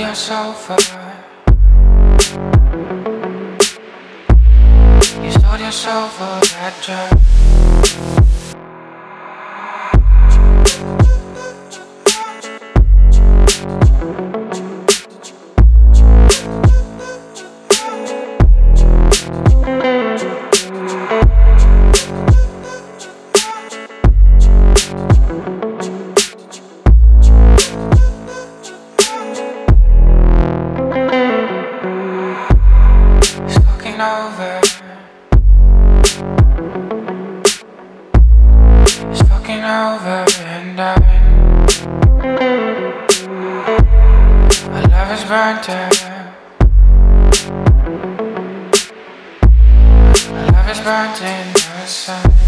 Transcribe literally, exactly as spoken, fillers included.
your sofa. You stole your soul for that job. Over. It's fucking over and done. Our love is burnt out. Our love is burnt in the sun.